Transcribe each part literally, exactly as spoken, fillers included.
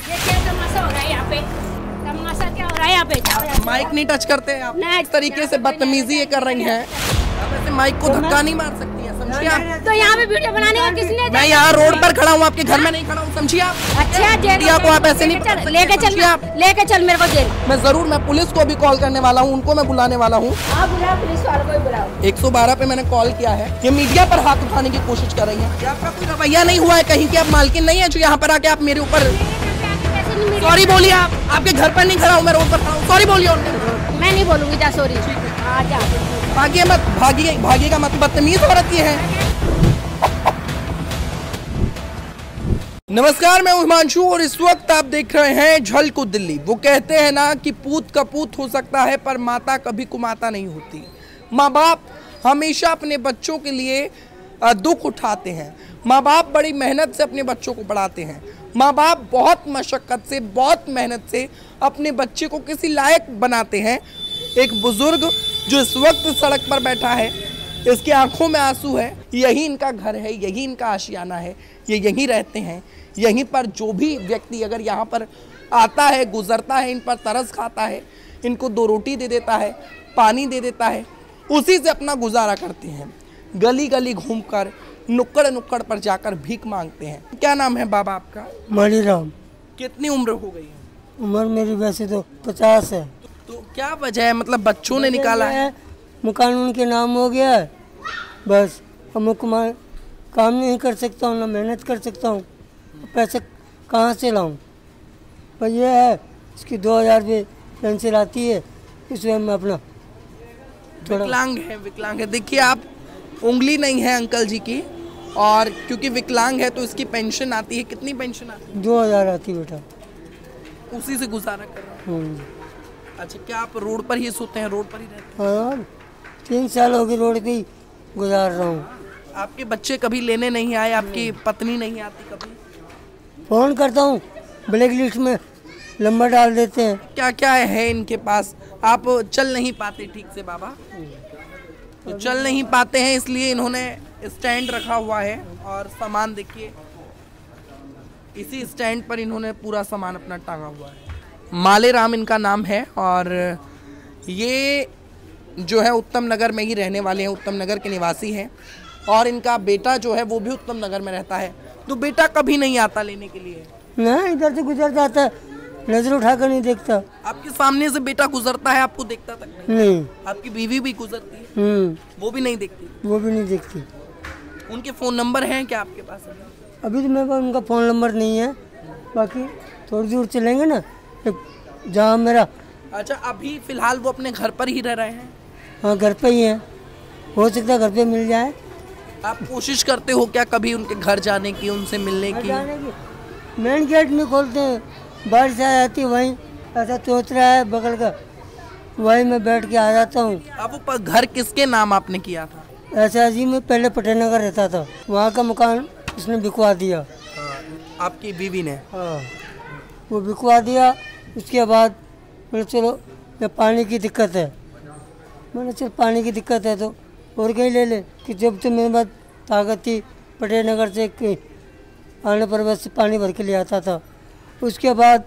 ये क्या तमाशा हो रहा है यहाँ पे? तमाशा क्या हो रहा है यहाँ पे? माइक नहीं टच करते हैं आप, इस तरीके से बदतमीजी ये कर रही हैं। आप ऐसे माइक को धक्का नहीं मार सकती हैं, समझिए आप। तो यहाँ पे वीडियो बनाने का किसने? मैं यहाँ रोड पर खड़ा हूँ, आपके घर में नहीं खड़ा हूँ, समझिए आप। अच्छा, मीडिया को आप ऐसे नहीं पकड़ सकते, लेके चल, समझिए आप। लेके चल मेरे को जेल। मैं जरूर, मैं पुलिस को भी कॉल करने वाला हूँ, उनको मैं बुलाने वाला हूँ। आप बुलाओ, पुलिस वालों को ही बुलाओ। एक सौ बारह पे मैंने कॉल किया है। ये मीडिया पर हाथ उठाने की कोशिश कर रही है। आपका कोई रवैया नहीं हुआ है कहीं कि आप मालकिन नहीं है जो यहाँ पर आके आप मेरे ऊपर सॉरी बोलिए। आप आपके घर पर नहीं खड़ा हूँ, मैं रोड पर खड़ा हूँ, सॉरी बोलिए। मैं नहीं बोलूंगी, जा सॉरी। भागिए मत, भागिए भागिएगा मत, बदतमीज औरत ये है। नमस्कार, मैं हिमांशु और इस वक्त आप देख रहे हैं झलको दिल्ली। वो कहते हैं ना कि पूत कपूत हो सकता है पर माता कभी कुमाता नहीं होती। माँ बाप हमेशा अपने बच्चों के लिए दुख उठाते हैं। माँ बाप बड़ी मेहनत से अपने बच्चों को पढ़ाते हैं। माँ बाप बहुत मशक्क़त से, बहुत मेहनत से अपने बच्चे को किसी लायक बनाते हैं। एक बुजुर्ग जो इस वक्त सड़क पर बैठा है, इसकी आंखों में आंसू है। यही इनका घर है, यही इनका आशियाना है, ये यहीं रहते हैं। यहीं पर जो भी व्यक्ति अगर यहाँ पर आता है, गुजरता है, इन पर तरस खाता है, इनको दो रोटी दे देता है, पानी दे देता है, उसी से अपना गुजारा करते हैं। गली गली घूमकर, नुक्कड़ नुक्कड़ पर जाकर भीख मांगते हैं। क्या नाम है बाबा आपका? मालीराम। कितनी उम्र हो गई है? उम्र मेरी वैसे तो पचास है। तो क्या वजह है, मतलब बच्चों ने निकाला है? मकान उनके नाम हो गया है, बस अब मैं काम नहीं कर सकता हूँ, ना मेहनत कर सकता हूँ, पैसे कहाँ से लाऊं? पर यह है इसकी दो हज़ार रुपये पेंशन आती है, इसमें मैं अपना विकलांग है। विकलांग है, देखिए आप, उंगली नहीं है अंकल जी की, और क्योंकि विकलांग है तो इसकी पेंशन आती है। कितनी पेंशन आती है? दो हज़ार आती बेटा, उसी से गुजारा कर रहे हैं। अच्छा, क्या आप रोड पर ही सोते हैं, रोड पर ही रहते हैं? हाँ, तीन साल हो गए रोड पे ही गुजार रहा हूँ। आपके बच्चे कभी लेने नहीं आए? आपकी पत्नी नहीं आती कभी? फ़ोन करता हूँ, ब्लैक लिस्ट में नंबर डाल देते हैं। क्या क्या है इनके पास? आप चल नहीं पाते ठीक से बाबा, तो चल नहीं पाते हैं, इसलिए इन्होंने स्टैंड रखा हुआ है। और सामान देखिए, इसी स्टैंड पर इन्होंने पूरा सामान अपना टांगा हुआ है। मालेराम इनका नाम है, और ये जो है उत्तम नगर में ही रहने वाले हैं, उत्तम नगर के निवासी हैं। और इनका बेटा जो है वो भी उत्तम नगर में रहता है। तो बेटा कभी नहीं आता लेने के लिए? ना, इधर से गुजर जाता है, नजर उठाकर नहीं देखता। आपके सामने से बेटा गुजरता है, आपको देखता तक नहीं? नहीं। आपकी बीवी भी गुजरती है, वो भी नहीं देखती? वो भी नहीं देखती। उनके फ़ोन नंबर हैं क्या आपके पास? अभी तो मेरे पास उनका फ़ोन नंबर नहीं है, बाकी थोड़ी दूर चलेंगे ना जहाँ मेरा। अच्छा, अभी फ़िलहाल वो अपने घर पर ही रह रहे हैं? हाँ, घर पे ही है, हो सकता है घर पे मिल जाए। आप कोशिश करते हो क्या कभी उनके घर जाने की, उनसे मिलने की? जाने की मेन गेट नहीं खोलते हैं, बारिश आ जाती है, वहीं ऐसा चौतरा है बगल का, वहीं मैं बैठ के आ जाता हूँ। अब वो घर किसके नाम आपने किया था? ऐसा जी, मैं पहले पटेनगर रहता था, वहाँ का मकान उसने बिकवा दिया। आपकी बीवी ने? हाँ, वो बिकवा दिया। उसके बाद मैंने चलो, ये पानी की दिक्कत है, मैंने चल पानी की दिक्कत है तो और कहीं ले ले, कि जब तो मेरे पास ताकत थी पटेनगर से आने पर बस पानी भर के ले आता था। उसके बाद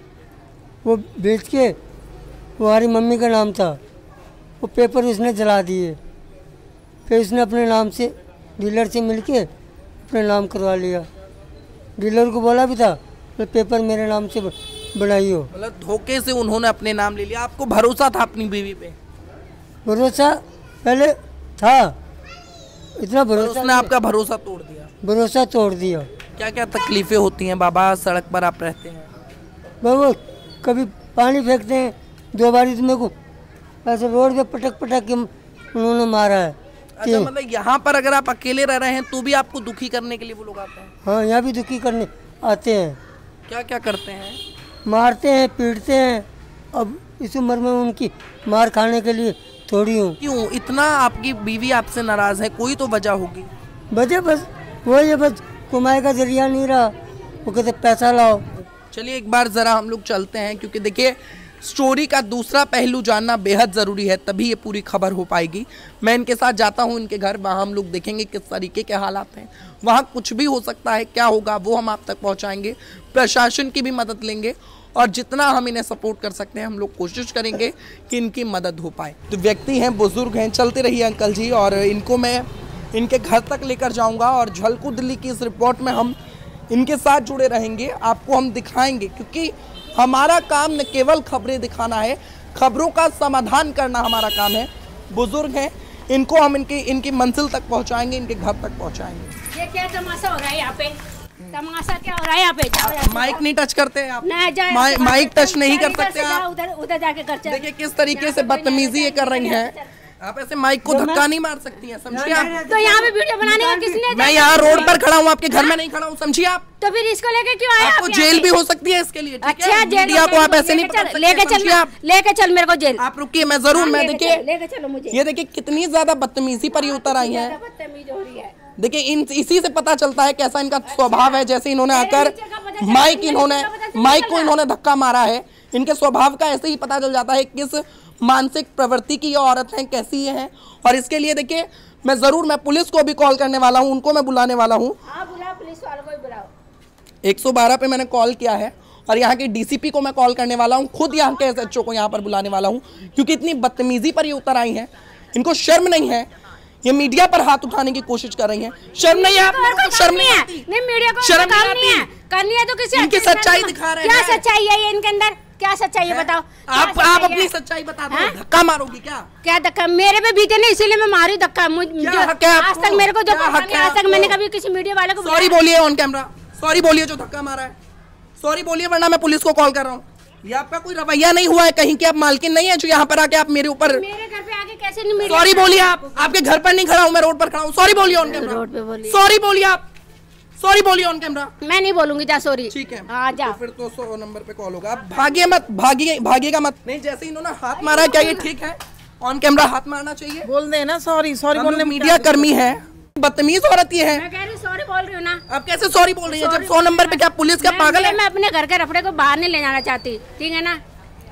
वो बेच के, वो हमारी मम्मी का नाम था, वो पेपर उसने जला दिए। फिर उसने अपने नाम से डीलर से मिलके अपने नाम करवा लिया। डीलर को बोला भी था तो पेपर मेरे नाम से बनाइयो। मतलब धोखे से उन्होंने अपने नाम ले लिया। आपको भरोसा था अपनी बीवी पे? भरोसा पहले था, इतना भरोसा, उसने आपका भरोसा तोड़ दिया? भरोसा तोड़ दिया। क्या क्या तकलीफें होती हैं बाबा, सड़क पर आप रहते हैं? बाबा कभी पानी फेंकते हैं, दो बारी तो मेरे को ऐसे रोड पे पटक पटक के उन्होंने मारा है। अच्छा, मतलब यहाँ पर अगर आप अकेले रह रहे हैं तो भी आपको दुखी करने के लिए वो लोग आते हैं? हाँ, यहाँ भी दुखी करने आते हैं। क्या क्या करते हैं? मारते हैं, पीटते हैं। अब इस उम्र में उनकी मार खाने के लिए थोड़ी हूँ। क्यों इतना आपकी बीवी आपसे नाराज है? कोई तो वजह होगी। वजह बस वही है, बस कमाई का जरिया नहीं रहा, वो कहते पैसा लाओ। चलिए एक बार ज़रा हम लोग चलते हैं, क्योंकि देखिए स्टोरी का दूसरा पहलू जानना बेहद ज़रूरी है, तभी ये पूरी खबर हो पाएगी। मैं इनके साथ जाता हूँ इनके घर, वहाँ हम लोग देखेंगे किस तरीके के हालात हैं। वहाँ कुछ भी हो सकता है, क्या होगा वो हम आप तक पहुँचाएंगे। प्रशासन की भी मदद लेंगे और जितना हम इन्हें सपोर्ट कर सकते हैं हम लोग कोशिश करेंगे कि इनकी मदद हो पाए। तो व्यक्ति हैं, बुजुर्ग हैं, चलते रहिए अंकल जी, और इनको मैं इनके घर तक लेकर जाऊँगा और झलको दिल्ली की इस रिपोर्ट में हम इनके साथ जुड़े रहेंगे, आपको हम दिखाएंगे, क्योंकि हमारा काम न केवल खबरें दिखाना है, खबरों का समाधान करना हमारा काम है। बुजुर्ग हैं, इनको हम इनकी इनकी मंजिल तक पहुंचाएंगे, इनके घर तक पहुंचाएंगे। ये क्या तमाशा हो रहा है यहाँ पे? तमाशा क्या हो रहा है यहाँ पे? जाओ यहाँ से, माइक नहीं टच करते हैं आप? नहीं, जाओ माइ, यहाँ से, माइक टच नहीं कर इधर से सकते जाओ, आप। उधर उधर जाके कर चल। देखिए किस तरीके से बदतमीजी ये कर रही हैं। आप ऐसे माइक को धक्का नहीं मार सकती हैं, समझिए आप। तो यहाँ पे वीडियो बनाने का किसने? मैं यहाँ रोड पर खड़ा हूँ, आपके घर में नहीं खड़ा हूँ, समझिए आप। तो फिर इसको लेके क्यों आए? आपको जेल भी हो सकती है इसके लिए, ठीक अच्छा, है? जेल मीडिया को आप ऐसे नहीं पकड़ सकते, लेके चल, समझिए आप। लेके चल मेरे को जेल। आप रुकिए, मैं जरूर, मैं देखिए लेके चलो मुझे। ये देखिए कितनी ज्यादा बदतमीजी पर ये उतर आई है। बदतमीज हो रही है। देखिए इन इसी से पता चलता है कैसा इनका स्वभाव है। जैसे इन्होंने आकर माइक इन्होंने माइक को इन्होंने धक्का मारा है, इनके स्वभाव का ऐसे ही पता चल जाता है किस मानसिक प्रवृत्ति की ये औरत हैं, कैसी ये हैं। और इसके लिए देखिए मैं जरूर मैं पुलिस को भी कॉल करने वाला हूँ, उनको मैं बुलाने वाला हूँ। हाँ, बुलाओ, पुलिस वालों को ही बुलाओ। एक सौ बारह पे मैंने कॉल किया है और यहाँ के डीसीपी को मैं कॉल करने वाला हूँ, खुद यहाँ के एसएचओ को यहाँ पर बुलाने वाला हूँ, क्योंकि इतनी बदतमीजी पर ये उतर आई हैं। इनको शर्म नहीं है, ये मीडिया पर हाथ उठाने की कोशिश कर रही हैं। शर्म नहीं है आपको? शर्म नहीं आती? नहीं, मीडिया को शर्म काम नहीं नहीं है, आती? करनी है तो किसी इनकी अच्छे सच्चाई इंसान को- दिखा रहे क्या हैं। सच्चाई है ये इनके अंदर? क्या सच्चाई है बताओ? क्या आप सच्चाई आप है? अपनी सच्चाई बता दो। हाँ? धक्का मारोगी क्या? क्या धक्का? मेरे पे बीते नहीं, इसीलिए मैं मारी धक्का। मुझ क्या जो- हक है आज आपको? तक मेरे को जो क्या हक है आज तक आपको? मैंने कभी किसी मीडिया वाले को सॉरी बोलिए ऑन कैमरा, सॉरी बोलिए जो धक्का मारा है, सॉरी बोलिए, वरना मैं पुलिस को कॉल कर रहा हूँ। ये आपका कोई रवैया नहीं हुआ है कहीं कि आप मालकिन नहीं है जो यहाँ पर आके आप मेरे ऊपर। मेरे घर पे आके कैसे नहीं मीडिया? सॉरी बोलिए आप, आपके घर पर नहीं खड़ा हूँ, मैं रोड पर खड़ा हूँ। सॉरी बोलिए ऑन कैमरा, रोड पे बोलिए। सॉरी बोलिए आप, सॉरी बोलिए ऑन कैमरा। मैं नहीं बोलूंगी, जा सॉरी। ठीक है, हाँ जा। तो फिर तो सौ नंबर पे कॉल होगा। आप भागिए मत, भागिए भागिएगा मत। नहीं, जैसे इन्होंने हाथ मारा, क्या ये ठीक है? ऑन कैमरा हाथ मारना चाहिए? बोल दे ना सॉरी, सॉरी बोलने में मीडिया कर्मी है, बदतमीज औरत ये है। मैं कह रही हूँ सॉरी बोल रही हूँ ना। आप कैसे सॉरी बोल रही है जब सौ नंबर पे? क्या पुलिस क्या मैं- पागल है? मैं अपने घर के रफड़े को बाहर नहीं ले जाना चाहती, ठीक है ना?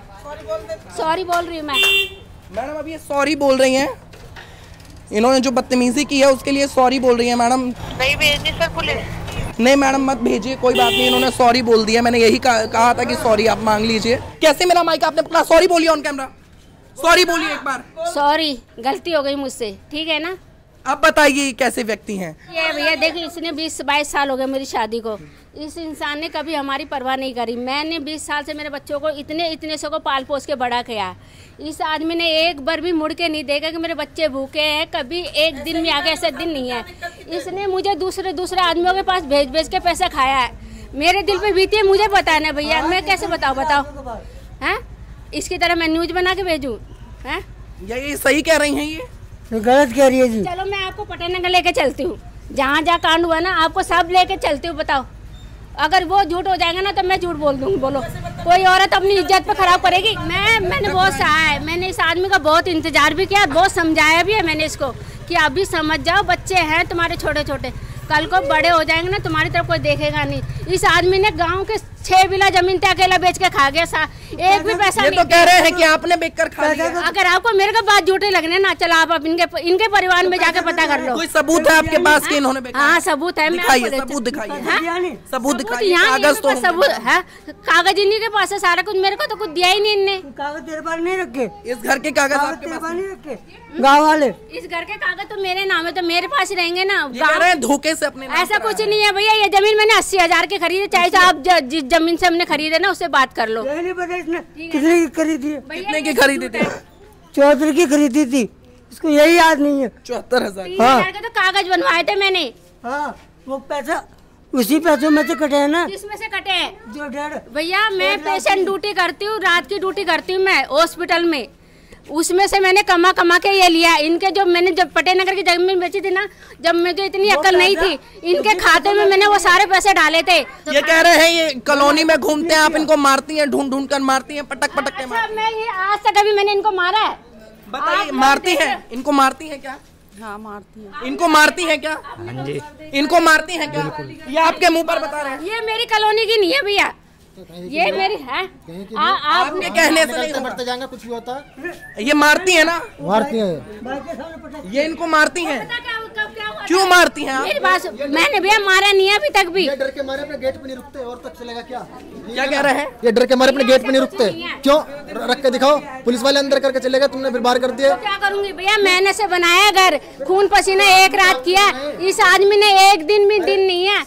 सॉरी बोल रही हूँ मैं। मैडम अभी ये सॉरी बोल रही हैं, इन्होंने जो बदतमीजी की है उसके लिए सॉरी बोल रही है मैडम। नहीं भेजनी सर पुलिस। नहीं मैडम मत भेजिए, कोई बात नहीं, इन्होंने सॉरी बोल दिया। मैंने यही कहा, कहा था कि सॉरी आप मांग लीजिए। कैसे मेरा माइक आपने पकड़ा? सॉरी बोलिए ऑन कैमरा, सॉरी बोलिए एक बार। सॉरी, गलती हो गई मुझसे, ठीक है ना? अब बताइए कैसे व्यक्ति हैं? ये भैया देखिए, इसने बीस बाईस साल हो गए मेरी शादी को। इस इंसान ने कभी हमारी परवाह नहीं करी। मैंने बीस साल से मेरे बच्चों को इतने इतने से को पाल पोस के बड़ा किया। इस आदमी ने एक बार भी मुड़ के नहीं देखा कि मेरे बच्चे भूखे हैं, कभी एक दिन में आगे ऐसा दिन नहीं है। इसने मुझे दूसरे दूसरे आदमियों के पास भेज भेज के पैसा खाया है। मेरे दिल पे बीती है, मुझे बताना भैया, मैं कैसे बताऊँ? बताओ हैं? इसकी तरह मैं न्यूज बना के भेजूँ? हैं? या ये सही कह रही हैं? ये ये गलत कह रही है जी। चलो मैं आपको पटना लेके चलती हूँ, जहाँ जहाँ कांड हुआ ना आपको सब लेके चलती हूँ। बताओ, अगर वो झूठ हो जाएगा ना तो मैं झूठ बोल दूँगी। बोलो, कोई औरत अपनी इज्जत पे खराब करेगी? मैं मैंने बहुत सहा है, मैंने इस आदमी का बहुत इंतजार भी किया, बहुत समझाया भी है मैंने इसको कि अभी समझ जाओ, बच्चे हैं तुम्हारे छोटे छोटे, कल को बड़े हो जाएंगे ना तुम्हारी तरफ कोई देखेगा नहीं। इस आदमी ने गाँव के छह बिला जमीन पे अकेला बेच के खा गया, सा एक भी पैसा ये नहीं तो कह रहे हैं कि आपने बेचकर खा लिया। अगर आपको मेरे को बात झूठे लगने ना, चलो आप अब इनके इनके परिवार में जाके पता कर लो। कोई सबूत है आपके पास कि इन्होंने बेचा? हाँ सबूत है, मैं दिखाइए, आपको सबूत देती- दिखाइए, हाँ? सबूत सबूत दिखाइए, यहाँ नहीं, कागज तो मेरे पास सबूत है, कागज इन्हीं के पास है सारा कुछ। मेरे को तो कुछ दिया ही नहीं इनने। कागज तेरे पास नहीं रखे? इस घर के कागज कागज आपके तेरे पास पास नहीं रखे? गाँव वाले इस घर के कागज तो मेरे नाम है, तो मेरे पास ही रहेंगे ना। ये कह रहे हैं धोखे से अपने नाम ऐसा करा कुछ है। नहीं है भैया, ये जमीन मैंने अस्सी हजार की खरीदी, चाहे तो आप ज- जिस जमीन से हमने खरीदे ना उससे बात कर लो। यही नहीं पता इसने कितने की खरीदी है। कितने की खरीदी थी? चौहत्तर की खरीदी थी, इसको यही याद नहीं है। चौहत्तर हजार तीन हजार के तो कागज बनवाए थे मैंने। हाँ, वो पैसा उसी पैसों में से कटे है ना, किसमें से कटे हैं? जो डेढ़ भैया मैं पेशेंट ड्यूटी करती हूँ, रात की ड्यूटी करती हूँ मैं हॉस्पिटल में, उसमें से मैंने कमा कमा के ये लिया। इनके जो मैंने जब पटेनगर की जमीन बेची थी ना, जब मुझे इतनी अकल नहीं थी, इनके खाते में मैंने वो सारे पैसे डाले थे। ये कह रहे हैं ये कॉलोनी में घूमते हैं, आप इनको मारती हैं, ढूंढ ढूंढ कर मारती हैं, पटक पटक के अच्छा, मारती मैं ये आज तक अभी मैंने इनको मारा है? हैं। बताइए, मारती हैं? इनको मारती हैं क्या? हाँ मारती है। इनको मारती हैं क्या? इनको मारती हैं क्या? ये आपके मुंह पर बता रहे हैं। ये मेरी कॉलोनी की नहीं है भैया, ये मेरी है। आपके कहने से नहीं बढ़ते जाएंगे, कुछ भी होता है। ये मारती है ना, मारती है, ये इनको मारती हैं। क्यों मारती हैं आप? मेरी बात मैंने भैया मारा नहीं है अभी तक भी। ये डर के मारे अपने गेट पे नहीं रुकते और तक चलेगा क्या? क्या कह रहे हैं? ये डर के मारे अपने गेट पे नहीं रुकते क्यों? रख के दिखाओ, पुलिस वाले अंदर करके चलेगा, तुमने फिर बाहर कर दिया। क्या करूंगी भैया, मैंने से बनाया घर, खून पसीना एक रात किया, इस आदमी ने एक दिन भी दिन नहीं है।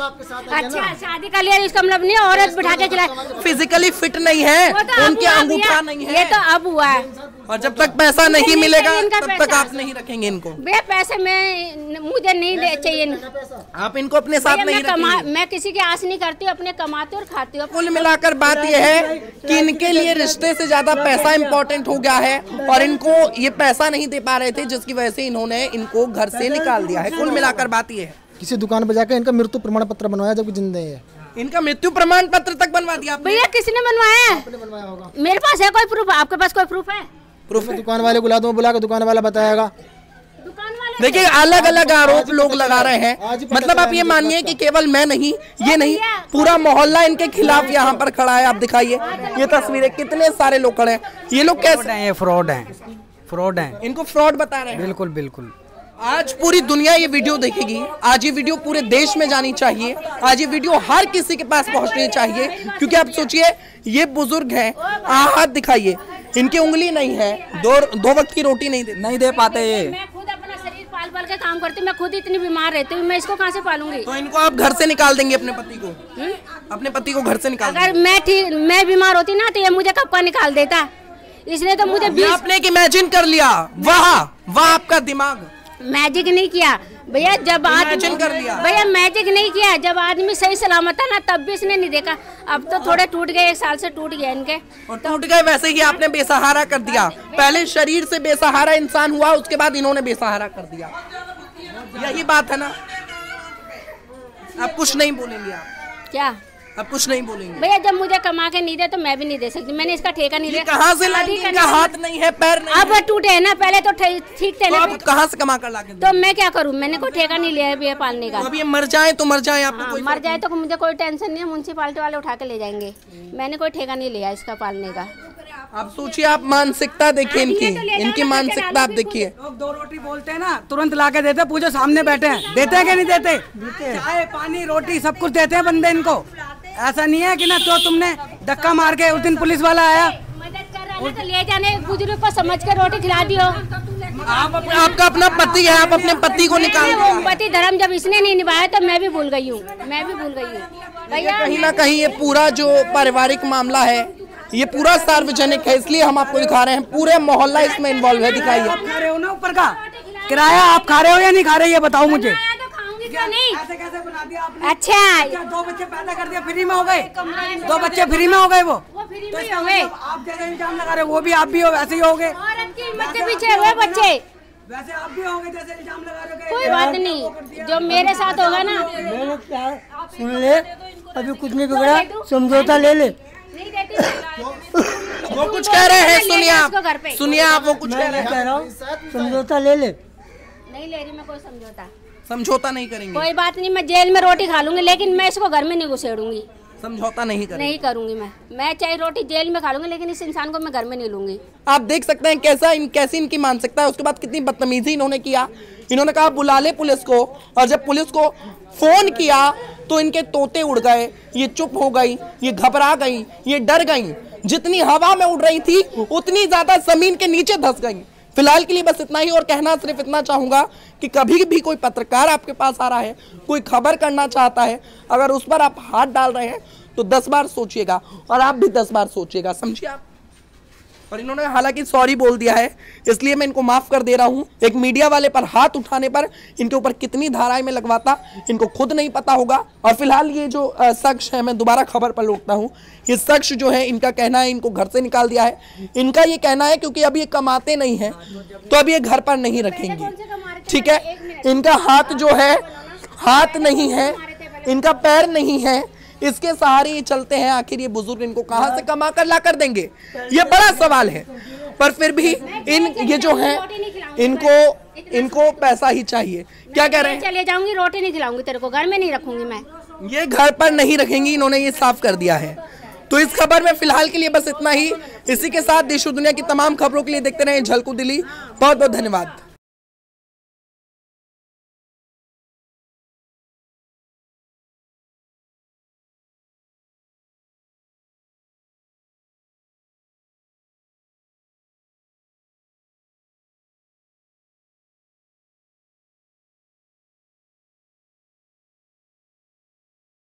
अच्छा शादी कर लिया, इसका मतलब नहीं औरत बिठा के खिला। फिजिकली फिट नहीं है, उनके अंगूठा नहीं है। ये तो अब हुआ है, और जब तक पैसा नहीं मिलेगा तब तक आप नहीं रखेंगे इनको। भैया पैसे मैं मुझे नहीं दे चाहिए, आप इनको अपने साथ नहीं रखेंगे। मैं किसी की आस नहीं करती हूँ, अपने कमाती और खाती हूँ। कुल मिलाकर बात यह है कि इनके लिए रिश्ते से ज्यादा पैसा इम्पोर्टेंट हो गया है और इनको ये पैसा नहीं दे पा रहे थे, जिसकी वजह से इन्होंने इनको घर से निकाल दिया है। कुल मिलाकर बात यह है, किसी दुकान पे जाकर इनका मृत्यु प्रमाण पत्र बनवाया जबकि जिंदे है। इनका मृत्यु प्रमाण पत्र तक बनवा दिया भैया। किसने बनवाया है? बनवाया होगा। मेरे पास है कोई प्रूफ? आपके पास कोई प्रूफ है? प्रूफ दुकान वाले बुला दो, बुला के दुकान वाला बताएगा। दुकान वाले देखिए अलग अलग आरोप लोग लगा रहे हैं। मतलब आप ये मानिए कि केवल मैं नहीं, ये नहीं, पूरा मोहल्ला इनके खिलाफ यहाँ पर खड़ा है। आप दिखाइए ये तस्वीरें, कितने सारे लोग खड़े हैं। ये लोग कैसे हैं? ये फ्रॉड हैं, फ्रॉड हैं, इनको फ्रॉड बता रहे हैं। बिल्कुल बिल्कुल। आज पूरी दुनिया ये वीडियो देखेगी, आज ये वीडियो पूरे देश में जानी चाहिए, आज ये वीडियो हर किसी के पास पहुंचनी चाहिए। क्योंकि आप सोचिए ये बुजुर्ग हैं, हाथ दिखाइए, इनकी उंगली नहीं है, दो दो वक्त की रोटी नहीं दे नहीं दे पाते ये। मैं खुद अपना शरीर पाल पाल के काम करती हूँ, मैं खुद इतनी बीमार रहती हूँ, मैं इसको कहाँ से पालूंगी? तो इनको आप घर से निकाल देंगे अपने पति को? हुँ? अपने पति को घर से निकाल अगर मैं ठीक मैं बीमार होती ना तो ये मुझे कब का निकाल देता। इसने तो मुझे बीस... आपने एक इमेजिन कर लिया, वाह वाह आपका दिमाग। मैजिक नहीं किया भैया, जब आदमी कर लिया भैया मैजिक नहीं किया, जब आदमी सही सलामत था ना तब भी इसने नहीं देखा। अब तो थोड़े टूट गए, एक साल से टूट गया इनके, और टूट गए। वैसे ही आपने बेसहारा कर दिया। पहले शरीर से बेसहारा इंसान हुआ, उसके बाद इन्होंने बेसहारा कर दिया। यही बात है ना। आप कुछ नहीं बोलेंगे? आप क्या अब कुछ नहीं बोलेंगे? भैया जब मुझे कमा के नहीं दे तो मैं भी नहीं दे सकती। मैंने इसका ठेका नहीं दिया। कहाँ से लाएंगे? इनका हाथ नहीं है, पैर नहीं अब टूटे है ना, पहले तो ठीक थे ना। तो कहाँ से कमा कर लाके? तो मैं क्या करूँ, मैंने कोई ठेका नहीं लिया है भैया पालने का। अब ये मर जाए तो मर जाए, आपको कोई मर जाए तो मुझे कोई टेंशन नहीं है, म्यूनसिपालिटी वाले उठा के ले जाएंगे। मैंने कोई ठेका नहीं लिया इसका पालने का। आप सोचिए, आप मानसिकता देखिए इनकी, इनकी मानसिकता आप देखिए। लोग दो रोटी बोलते हैं ना तुरंत ला के देते, पूछो सामने बैठे हैं, देते हैं कि नहीं देते? चाय पानी रोटी सब कुछ देते हैं बंदे इनको। ऐसा नहीं है कि ना तो तुमने धक्का मार के, उस दिन पुलिस वाला आया मदद कर रहा है तो ले जाने, बुजुर्ग को समझ के रोटी खिला दियो। आप आपका अपना पति है, आप अपने पति को निकाल दो। पति धर्म जब इसने नहीं निभाया तो मैं भी भूल गई हूँ, मैं भी भूल गई हूँ भैया। कहीं ना कहीं ये पूरा जो पारिवारिक मामला है ये पूरा सार्वजनिक है, इसलिए हम आपको दिखा रहे हैं। पूरे मोहल्ला इसमें इन्वॉल्व है। दिखाइए। आप खा रहे हो ना ऊपर का किराया, आप खा रहे हो या नहीं खा रहे, ये बताओ मुझे। नहीं ऐसे कैसे बना दिया आपने? अच्छा दो बच्चे पैदा कर दिया, फ्री में हो गए, दो बच्चे फ्री में हो गए। वो वो फ्री तो में इसका हो गए। मतलब आप जैसे इल्जाम लगा रहे हो, वो भी आप भी हो, वैसे ही हो गए। औरत की हिम्मत के पीछे हुए बच्चे, वैसे आप भी हो गए जैसे इल्जाम लगा रहे हो। कोई बात नहीं, जो मेरे साथ होगा ना। मैंने क्या सुन ले, अभी कुछ नहीं बिगड़ा, समझौता ले ले। नहीं देती वो कुछ कह रहे हैं, सुनिए आप, सुनिए आप, वो कुछ कह रहे कह हैं। रहा हूँ समझौता ले ले। नहीं ले रही मैं कोई समझौता। समझौता नहीं करेंगे? कोई बात नहीं, मैं जेल में रोटी खा लूंगी लेकिन मैं इसको घर में नहीं घुसेड़ूंगी। समझौता नहीं करेंगे? नहीं करूंगी मैं मैं चाहे रोटी जेल में खा लूंगी लेकिन इस इंसान को मैं घर में नहीं लूंगी। आप देख सकते हैं कैसा इन कैसी इनकी मानसिकता है। उसके बाद कितनी बदतमीजी इन्होंने किया। इन्होंने कहा बुला ले पुलिस को, और जब पुलिस को फोन किया तो इनके तोते उड़ गए, ये चुप हो गई, ये घबरा गई, ये डर गई। जितनी हवा में उड़ रही थी उतनी ज्यादा जमीन के नीचे धंस गई। फिलहाल के लिए बस इतना ही, और कहना सिर्फ इतना चाहूंगा कि कभी भी कोई पत्रकार आपके पास आ रहा है, कोई खबर करना चाहता है, अगर उस पर आप हाथ डाल रहे हैं तो दस बार सोचिएगा, और आप भी दस बार सोचिएगा, समझिए आप। और इन्होंने हालांकि सॉरी बोल दिया है, इसलिए मैं इनको माफ कर दे रहा हूं। एक मीडिया वाले पर हाथ उठाने पर इनके ऊपर कितनी धाराएं में लगवाता इनको खुद नहीं पता होगा। और फिलहाल ये जो शख्स है, मैं दोबारा खबर पर लौटता हूं, ये शख्स जो है, इनका कहना है इनको घर से निकाल दिया है। इनका ये कहना है क्योंकि अब ये कमाते नहीं है तो अब ये घर पर नहीं रखेंगे, ठीक है। इनका हाथ जो है, हाथ नहीं है, इनका पैर नहीं है, इसके सहारे ये चलते हैं। आखिर ये बुजुर्ग इनको कहां से कमा कर ला कर देंगे, ये बड़ा सवाल है। पर फिर भी इन ये जो है, इनको इनको पैसा ही चाहिए। क्या कह रहे हैं? चले जाऊंगी, रोटी नहीं खिलाऊंगी तेरे को, घर में नहीं रखूंगी मैं। ये घर पर नहीं रखेंगी, इन्होंने ये साफ कर दिया है। तो इस खबर में फिलहाल के लिए बस इतना ही। इसी के साथ देश और दुनिया की तमाम खबरों के लिए देखते रहें झलको दिल्ली। बहुत बहुत धन्यवाद।